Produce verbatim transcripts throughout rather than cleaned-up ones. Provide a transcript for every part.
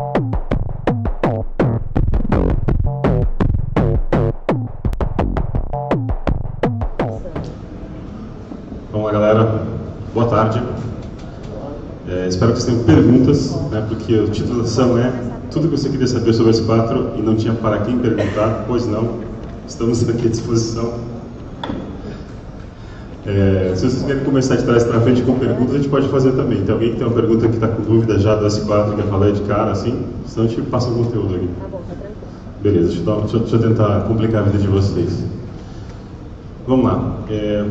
Vamos lá, galera. Boa tarde. É, espero que vocês tenham perguntas, né, porque o título da sessão é tudo que você queria saber sobre o S quatro e não tinha para quem perguntar. Pois não, estamos aqui à disposição. É, se vocês querem começar de trás para frente com perguntas, a gente pode fazer também. Tem alguém que tem uma pergunta que está com dúvida já do S quatro, quer falar de cara, assim? Senão a gente passa o conteúdo aqui. Tá bom, tá tranquilo. Beleza, deixa eu, deixa, deixa eu tentar complicar a vida de vocês. Vamos lá. É...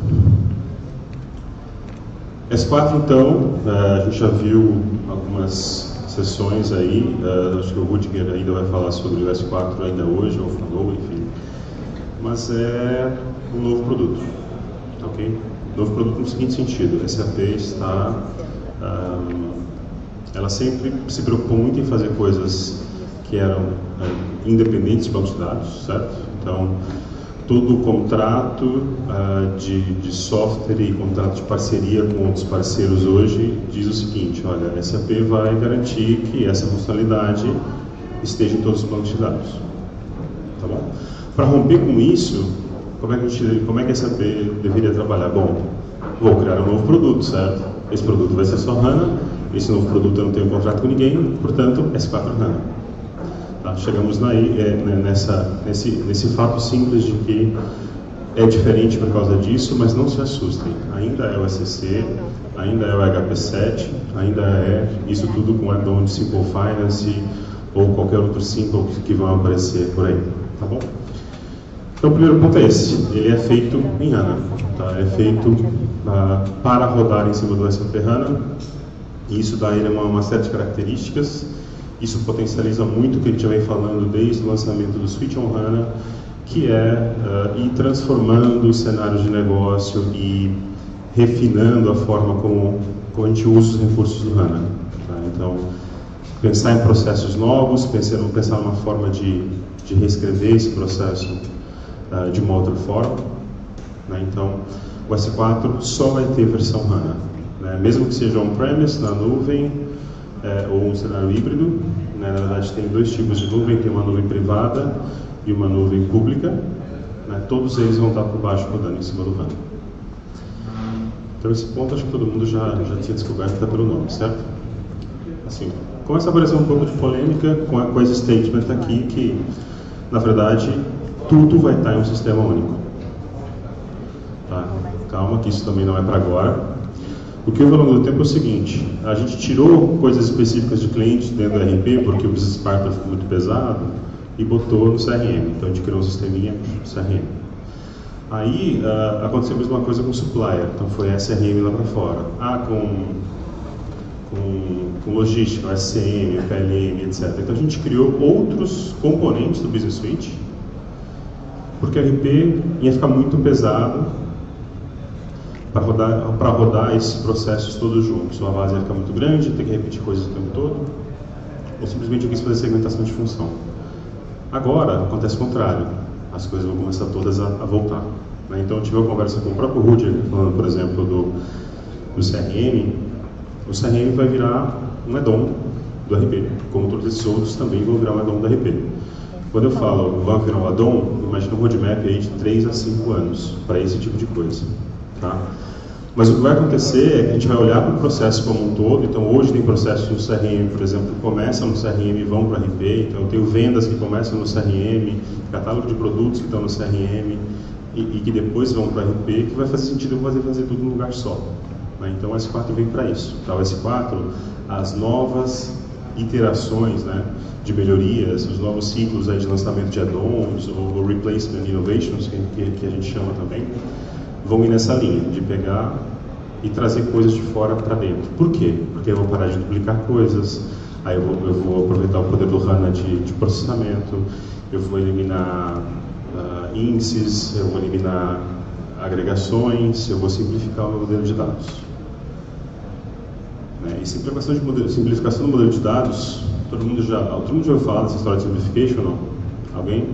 S quatro, então, a gente já viu algumas sessões aí, acho que o Rudiger ainda vai falar sobre o S quatro ainda hoje, ou falou, enfim. Mas é um novo produto, ok? Novo produto no seguinte sentido, a S A P está... Um, ela sempre se preocupou muito em fazer coisas que eram uh, independentes de bancos de dados, certo? Então, todo o contrato uh, de, de software e contrato de parceria com outros parceiros hoje diz o seguinte: olha, a S A P vai garantir que essa funcionalidade esteja em todos os bancos de dados. Tá bom? Para romper com isso, como é, que a gente, como é que a S A P deveria trabalhar? Bom, vou criar um novo produto, certo? Esse produto vai ser só HANA, esse novo produto eu não tenho contrato com ninguém, portanto, S quatro HANA. Tá, chegamos naí, é, nessa, nesse, nesse fato simples de que é diferente por causa disso, mas não se assustem. Ainda é o S C, ainda é o H P sete, ainda é isso tudo com add-on de Simple Finance ou qualquer outro Simple que vão aparecer por aí. Tá bom? Então o primeiro ponto é esse. Ele é feito em HANA. Tá? É feito uh, para rodar em cima do S A P HANA. E isso dá a ele uma, uma série de características. Isso potencializa muito o que a gente já vem falando desde o lançamento do Switch on HANA, que é uh, ir transformando os cenários de negócio e refinando a forma como, como a gente usa os recursos do HANA. Tá? Então, pensar em processos novos, pensar, pensar numa forma de, de reescrever esse processo uh, de uma outra forma. Né? Então, o S quatro só vai ter versão HANA. Né? Mesmo que seja on-premise, na nuvem, É, ou um cenário híbrido, né? Na verdade tem dois tipos de nuvem, tem uma nuvem privada e uma nuvem pública, né? Todos eles vão estar por baixo rodando em cima do HANA. Então esse ponto acho que todo mundo já, já tinha descoberto até pelo nome, certo? Assim, começa a aparecer um pouco de polêmica com, a, com esse statement aqui que, na verdade, tudo vai estar em um sistema único. Tá? Calma que isso também não é para agora. O que houve ao longo do tempo é o seguinte: a gente tirou coisas específicas de cliente dentro do R P, porque o Business Partner ficou muito pesado, e botou no C R M. Então a gente criou um sisteminha no C R M. Aí uh, aconteceu a mesma coisa com o Supplier, então foi S R M lá para fora. Ah, com, com, com logística, S C M, P L M, etcétera. Então a gente criou outros componentes do Business Suite, porque o R P ia ficar muito pesado para rodar, para rodar esses processos todos juntos. Uma base ia ficar muito grande, ter que repetir coisas o tempo todo, ou simplesmente eu quis fazer segmentação de função. Agora acontece o contrário, as coisas vão começar todas a, a voltar. Né? Então eu tive uma conversa com o próprio Rudiger, falando, por exemplo, do, do C R M. O C R M vai virar um add-on do R P, como todos esses outros também vão virar um add-on do R P. Quando eu falo vai virar um add-on, imagina um roadmap aí de três a cinco anos para esse tipo de coisa. Tá? Mas o que vai acontecer é que a gente vai olhar para o processo como um todo. Então hoje tem processos no C R M, por exemplo, que começam no C R M e vão para o R P. Então eu tenho vendas que começam no C R M, catálogo de produtos que estão no C R M e, e que depois vão para o R P, que vai fazer sentido eu fazer, fazer tudo num lugar só. Né? Então o S quatro vem para isso. Tá? O S quatro, as novas iterações, né, de melhorias, os novos ciclos aí de lançamento de add-ons ou, ou replacement innovations, que, que, que a gente chama também, vão ir nessa linha, de pegar e trazer coisas de fora para dentro. Por quê? Porque eu vou parar de duplicar coisas, aí eu vou, eu vou aproveitar o poder do HANA de, de processamento, eu vou eliminar uh, índices, eu vou eliminar agregações, eu vou simplificar o meu modelo de dados. Né? E simplificação, de modelo, simplificação do modelo de dados, todo mundo já, todo mundo já ouviu falar dessa história de simplification ou não? Alguém?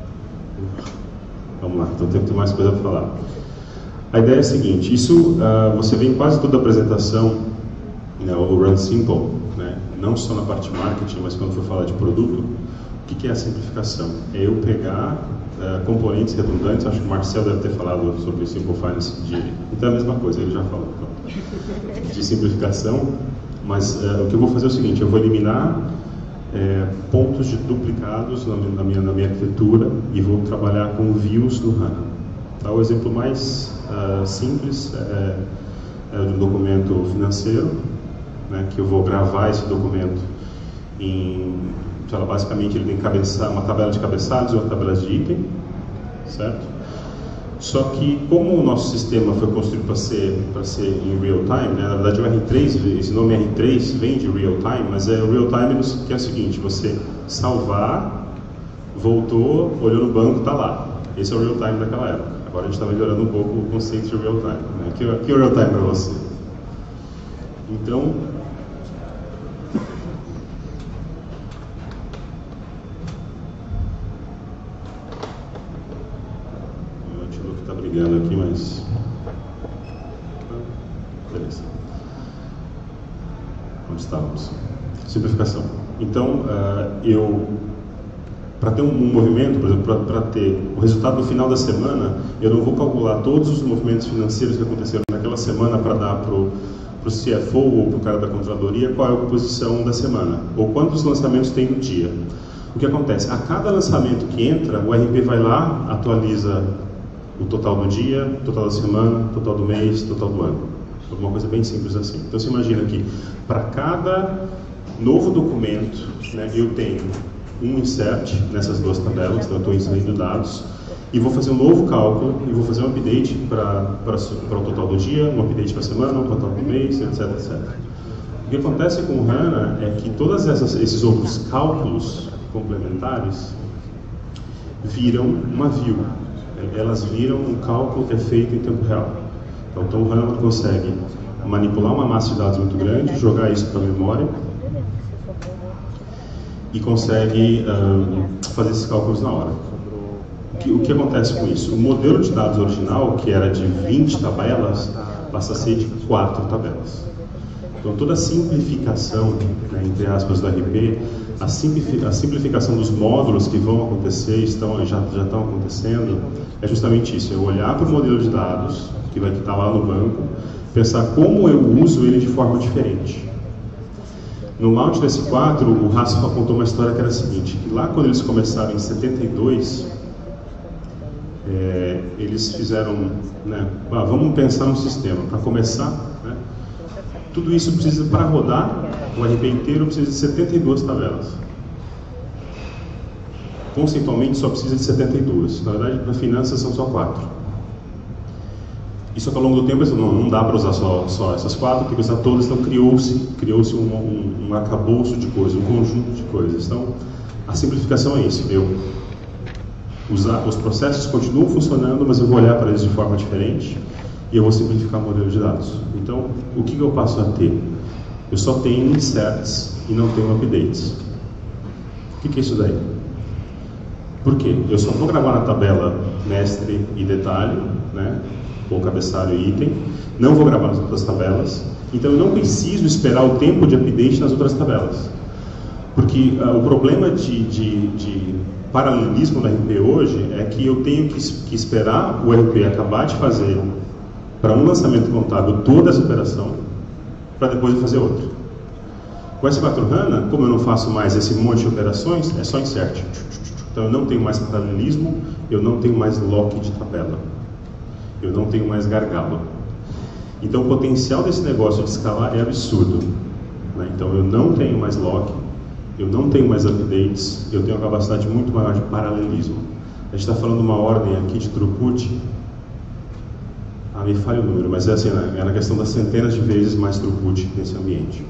Vamos lá, então tem que ter mais coisa para falar. A ideia é a seguinte, isso uh, você vê em quase toda a apresentação, né, o Run Simple, né, não só na parte de marketing, mas quando for falar de produto, o que, que é a simplificação? É eu pegar uh, componentes redundantes, acho que o Marcel deve ter falado sobre Simple Finance, de, então é a mesma coisa, ele já falou, então, de simplificação, mas uh, o que eu vou fazer é o seguinte, eu vou eliminar é, pontos de duplicados na, na, minha, na minha arquitetura e vou trabalhar com views do HANA. Tá? O exemplo mais uh, simples é, é de um documento financeiro, né, que eu vou gravar esse documento em, sei lá, basicamente ele tem cabeça, uma tabela de cabeçalhos e uma tabela de item, certo? Só que como o nosso sistema foi construído para ser, para ser em real time, né, na verdade o R três, esse nome R três vem de real time, mas é o real time que é o seguinte, você salvar, voltou, olhou no banco, está lá. Esse é o real time daquela época. Agora a gente está melhorando um pouco o conceito de real time. Né? Que, que é o real time para você? Então, o notebook está brigando aqui, mas beleza. Onde estávamos? Simplificação. Então, uh, eu para ter um, um movimento, por exemplo, para ter o resultado no final da semana, eu não vou calcular todos os movimentos financeiros que aconteceram naquela semana para dar para o C F O ou para o cara da controladoria qual é a posição da semana, ou quantos lançamentos tem no dia. O que acontece? A cada lançamento que entra, o R P vai lá, atualiza o total do dia, total da semana, total do mês, total do ano. Alguma coisa bem simples assim. Então você imagina que para cada novo documento, né, eu tenho um insert nessas duas tabelas, então eu estou inserindo dados, e vou fazer um novo cálculo, e vou fazer um update para o total do dia, um update para a semana, um total do mês, etc, etcétera. O que acontece com o HANA é que todos esses outros cálculos complementares viram uma view, elas viram um cálculo que é feito em tempo real. Então, então o HANA consegue manipular uma massa de dados muito grande, jogar isso para a memória, e consegue um, fazer esses cálculos na hora. O que, o que acontece com isso? O modelo de dados original, que era de vinte tabelas, passa a ser de quatro tabelas. Então toda a simplificação, né, entre aspas, do R P, a, simplifi a simplificação dos módulos que vão acontecer, estão, já, já estão acontecendo, é justamente isso, é olhar para o modelo de dados, que vai estar lá no banco, pensar como eu uso ele de forma diferente. No Launch do S quatro, o Raspa contou uma história que era a seguinte, que lá quando eles começaram em setenta e dois, é, eles fizeram, né, ah, vamos pensar no sistema. Para começar, né, tudo isso precisa, para rodar, o R P inteiro precisa de setenta e duas tabelas. Conceitualmente só precisa de setenta e duas, na verdade para finanças são só quatro. Isso que ao longo do tempo não, não dá para usar só, só essas quatro, tem que usar todas, então criou-se criou-se um, um, um arcabouço de coisas, um conjunto de coisas. Então, a simplificação é isso, eu usar, os processos continuam funcionando, mas eu vou olhar para eles de forma diferente e eu vou simplificar o modelo de dados. Então, o que, que eu passo a ter? Eu só tenho inserts e não tenho updates. O que, que é isso daí? Por quê? Eu só vou gravar na tabela mestre e detalhe, né? Ou cabeçalho e item, não vou gravar nas outras tabelas, então eu não preciso esperar o tempo de update nas outras tabelas. Porque uh, o problema de, de, de paralelismo no R P hoje é que eu tenho que, que esperar o R P acabar de fazer para um lançamento contábil toda essa operação, para depois eu fazer outra. Com o S quatro HANA, como eu não faço mais esse monte de operações, é só insert. Então eu não tenho mais paralelismo, eu não tenho mais lock de tabela. Eu não tenho mais gargalo. Então o potencial desse negócio de escalar é absurdo. Né? Então eu não tenho mais lock, eu não tenho mais updates, eu tenho uma capacidade muito maior de paralelismo. A gente está falando uma ordem aqui de throughput, ah, me falha o número, mas é assim, né? É na questão das centenas de vezes mais throughput nesse ambiente.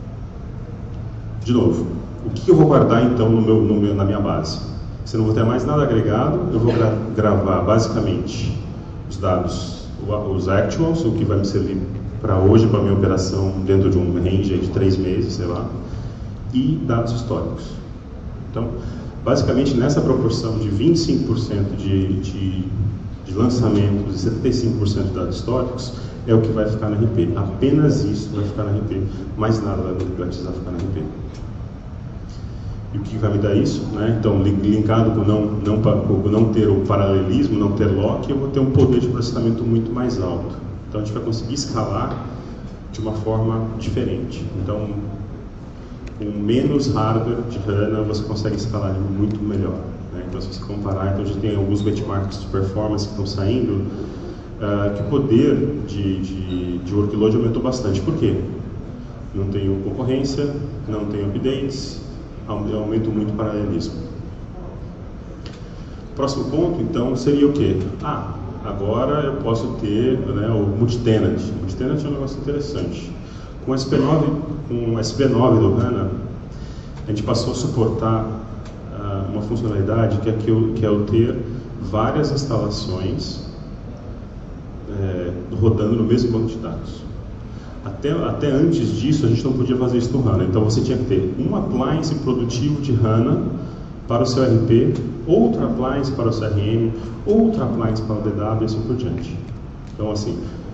De novo, o que eu vou guardar então no meu, no meu, na minha base? Se eu não vou ter mais nada agregado, eu vou gra gravar basicamente os dados, os actuals, o que vai me servir para hoje, para a minha operação dentro de um range de três meses, sei lá, e dados históricos. Então, basicamente nessa proporção de vinte e cinco por cento de, de, de lançamentos e setenta e cinco por cento de dados históricos, é o que vai ficar na R P. Apenas isso vai ficar na R P, mais nada vai precisar ficar na R P. E o que vai me dar isso? Né? Então, linkado com não, não, com não ter o paralelismo, não ter lock, eu vou ter um poder de processamento muito mais alto. Então, a gente vai conseguir escalar de uma forma diferente. Então, com menos hardware de HANA, você consegue escalar muito melhor. Né? Então, se você comparar, então, a gente tem alguns benchmarks de performance que estão saindo, uh, que o poder de, de, de workload aumentou bastante. Por quê? Não tenho concorrência, não tenho updates, eu aumento muito o paralelismo. Próximo ponto, então, seria o quê? Ah, agora eu posso ter, né, o multitenant. O multitenant é um negócio interessante. Com o S P nove, com o S P nove do HANA, a gente passou a suportar uh, uma funcionalidade que é, que, eu, que é eu ter várias instalações é, rodando no mesmo banco de dados. Até, até antes disso, a gente não podia fazer isso no HANA. Então, você tinha que ter um appliance produtivo de HANA para o seu R P, outro appliance para o C R M, outro appliance para o D W e assim por diante. Então, assim,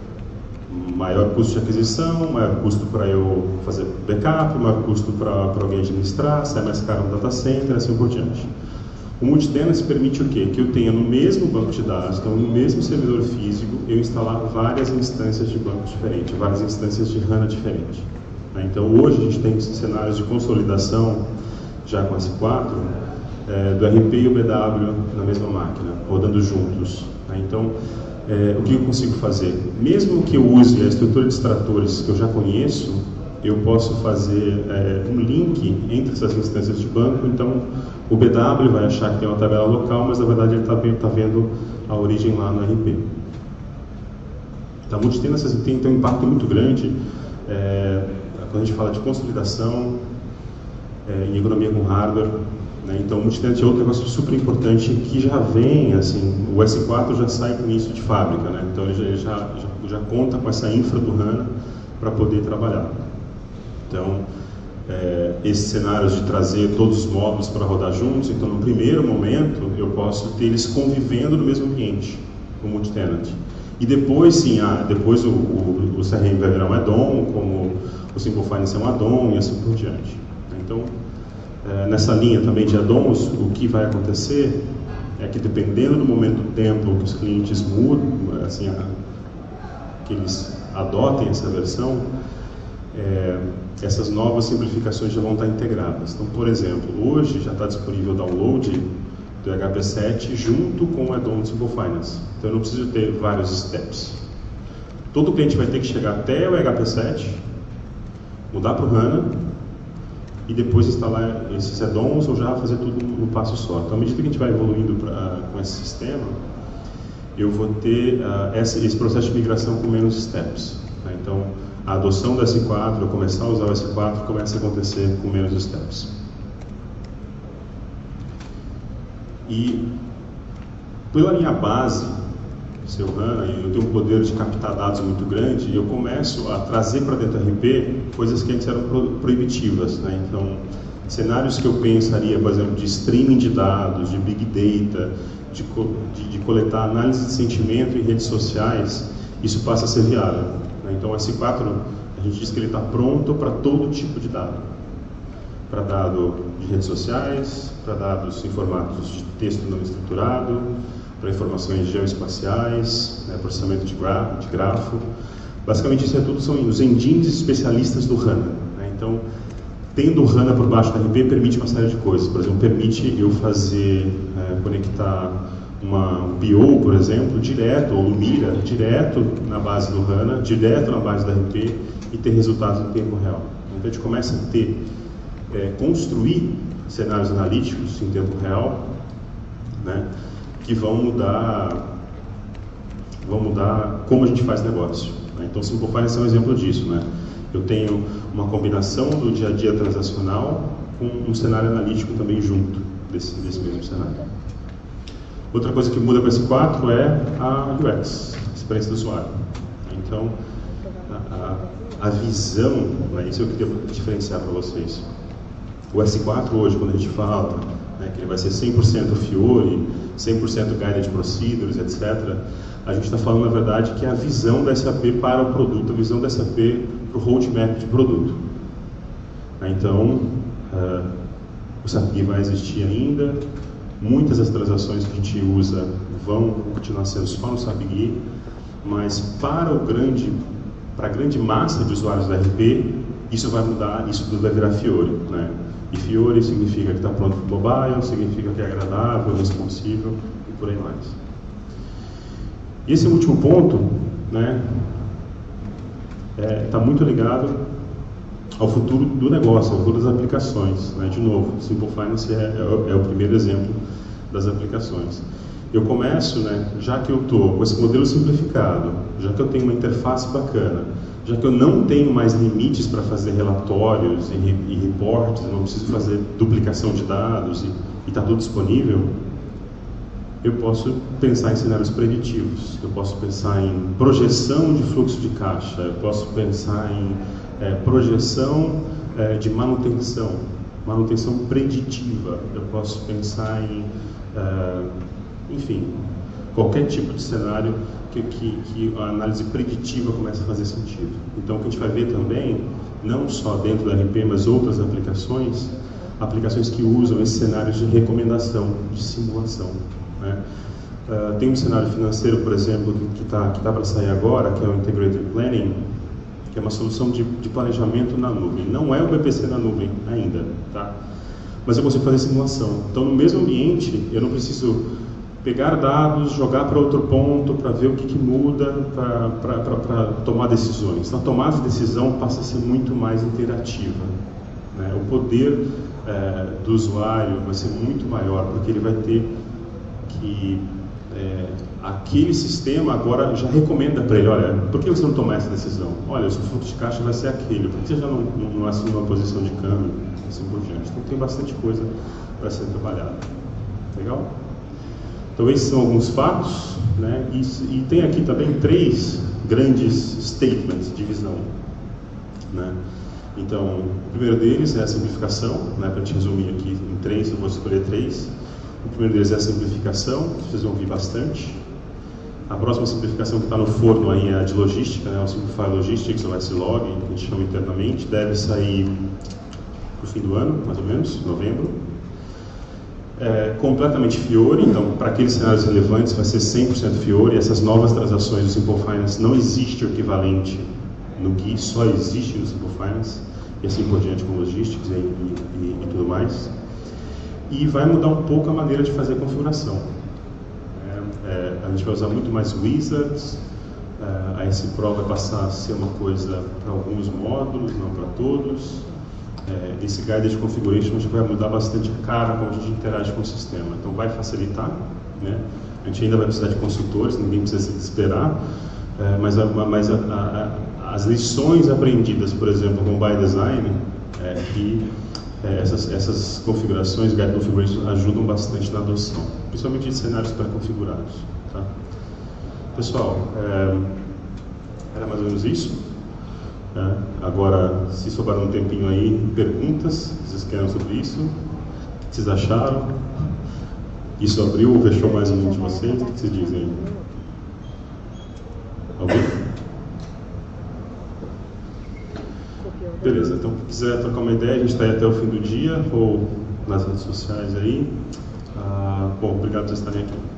maior custo de aquisição, maior custo para eu fazer backup, maior custo para, para alguém administrar, sai mais caro no data center, e assim por diante. O multitenant permite o quê? Que eu tenha no mesmo banco de dados, então no mesmo servidor físico, eu instalar várias instâncias de banco diferentes, várias instâncias de HANA diferentes. Então hoje a gente tem cenários de consolidação, já com S quatro, é, do R P e o B W na mesma máquina, rodando juntos. Então, é, o que eu consigo fazer? Mesmo que eu use a estrutura de extratores que eu já conheço, eu posso fazer é, um link entre essas instâncias de banco. Então, o B W vai achar que tem uma tabela local, mas na verdade ele está tá vendo a origem lá no R P. Então, a multitenant tem, tem um impacto muito grande é, quando a gente fala de consolidação é, e economia com hardware. Né? Então, o multitenant é outro negócio super importante que já vem, assim, o S quatro já sai com isso de fábrica, né? Então ele já, já, já, já conta com essa infra do HANA para poder trabalhar. Então, é, esses cenários de trazer todos os módulos para rodar juntos, então no primeiro momento eu posso ter eles convivendo no mesmo ambiente, o multitenant. E depois sim, ah, depois o, o, o C R M vai virar um add-on, como o Simple Finance é um add-on e assim por diante. Então, é, nessa linha também de add-ons, o que vai acontecer é que dependendo do momento do tempo que os clientes mudam, assim, a, que eles adotem essa versão, é, essas novas simplificações já vão estar integradas. Então, por exemplo, hoje já está disponível o download do H P sete junto com o add-on do Simple Finance. Então, eu não preciso ter vários steps. Todo cliente vai ter que chegar até o H P sete, mudar para o HANA e depois instalar esses add-ons ou já fazer tudo no passo só. Então, à medida que a gente vai evoluindo pra, com esse sistema, eu vou ter uh, esse, esse processo de migração com menos steps. Né? Então, a adoção do S quatro, eu começar a usar o S quatro, começa a acontecer com menos steps. E, pela minha base, seu HANA, eu tenho um poder de captar dados muito grande, e eu começo a trazer para dentro do R P coisas que antes eram proibitivas. Né? Então, cenários que eu pensaria, por exemplo, de streaming de dados, de big data, de, de, de coletar análise de sentimento em redes sociais, isso passa a ser viável. Então, o S quatro, a gente diz que ele está pronto para todo tipo de dado. Para dado de redes sociais, para dados em formatos de texto não estruturado, para informações geoespaciais, né, processamento de, gra de grafo. Basicamente, isso é tudo são os engines especialistas do HANA. Né? Então, tendo o HANA por baixo do R P, permite uma série de coisas. Por exemplo, permite eu fazer, é, conectar uma P O, por exemplo, direto, ou Lumira, direto na base do HANA, direto na base da R P e ter resultados em tempo real. Então a gente começa a ter, é, construir cenários analíticos em tempo real, né, que vão mudar, vão mudar como a gente faz negócio. Né? Então o Simple Finance é um exemplo disso. Né? Eu tenho uma combinação do dia a dia transacional com um cenário analítico também junto desse, desse mesmo cenário. Outra coisa que muda com o S quatro é a U X, a experiência do usuário. Então, a, a, a visão, né, isso eu queria diferenciar para vocês. O S quatro hoje, quando a gente fala né, que ele vai ser cem por cento Fiori, cem por cento Guided Procedures, etcétera, a gente está falando, na verdade, que é a visão da S A P para o produto, a visão da S A P para o roadmap de produto. Então, uh, o S A P vai existir ainda, muitas das transações que a gente usa vão continuar sendo só no S A P G U I, mas para, o grande, para a grande massa de usuários da R P, isso vai mudar, isso tudo vai virar Fiori, né? E Fiori significa que está pronto para o mobile, significa que é agradável, responsível e por aí mais. E esse último ponto, né, está é, muito ligado ao futuro do negócio, ao futuro das aplicações, né? De novo, Simple Finance é, é, é o primeiro exemplo das aplicações. Eu começo, né, já que eu estou com esse modelo simplificado, já que eu tenho uma interface bacana, já que eu não tenho mais limites para fazer relatórios e, e reportes, não preciso fazer duplicação de dados e está tudo disponível, eu posso pensar em cenários preditivos, eu posso pensar em projeção de fluxo de caixa, eu posso pensar em é, projeção é, de manutenção, manutenção preditiva, eu posso pensar em, é, enfim, qualquer tipo de cenário que, que, que a análise preditiva começa a fazer sentido. Então, o que a gente vai ver também, não só dentro da R P, mas outras aplicações, aplicações que usam esses cenários de recomendação, de simulação. Né? Uh, tem um cenário financeiro, por exemplo, que está que tá para sair agora, que é o Integrated Planning, que é uma solução de, de planejamento na nuvem. Não é o B P C na nuvem ainda, tá? Mas eu consigo fazer simulação. Então, no mesmo ambiente, eu não preciso pegar dados, jogar para outro ponto, para ver o que, que muda, para tomar decisões. Então, a tomada de decisão passa a ser muito mais interativa. Né? O poder é, do usuário vai ser muito maior, porque ele vai ter que é, aquele sistema agora já recomenda para ele, olha, por que você não tomar essa decisão? Olha, o seu fluxo de caixa vai ser aquele, por que você já não, não, não assume uma posição de câmbio, assim por diante. Então tem bastante coisa para ser trabalhada. Legal? Então esses são alguns fatos, né? E, e tem aqui também três grandes statements de visão, né? Então, o primeiro deles é a simplificação, né? Para te resumir aqui em três, eu vou escolher três. O primeiro deles é a simplificação, que vocês vão ouvir bastante. A próxima simplificação que está no forno aí é a de logística, né? O Simplify Logistics, ou S Log, que a gente chama internamente, deve sair para o fim do ano, mais ou menos, novembro. É, completamente Fiori, então para aqueles cenários relevantes vai ser cem por cento Fiori. Essas novas transações do Simple Finance não existe o equivalente no G U I, só existe no Simple Finance, e assim por diante com Logistics e, e, e, e tudo mais. E vai mudar um pouco a maneira de fazer a configuração. É, é, a gente vai usar muito mais wizards, é, a S Pro vai passar a ser uma coisa para alguns módulos, não para todos. É, esse Guided Configuration vai mudar bastante a cara como a gente interage com o sistema. Então vai facilitar, né? A gente ainda vai precisar de consultores, ninguém precisa se desesperar, é, mas, a, mas a, a, as lições aprendidas, por exemplo, com o By Design, é, que é, essas, essas configurações, Guided Configuration, ajudam bastante na adoção, principalmente de cenários pré-configurados. Tá? Pessoal, é, era mais ou menos isso. É, agora, se sobrar um tempinho aí, perguntas que vocês querem sobre isso, o que vocês acharam? Isso abriu ou fechou mais um de vocês? O que vocês dizem aí? Alguém? Beleza, então se quiser trocar uma ideia, a gente está aí até o fim do dia, ou nas redes sociais aí. Ah, bom, obrigado por vocês estarem aqui.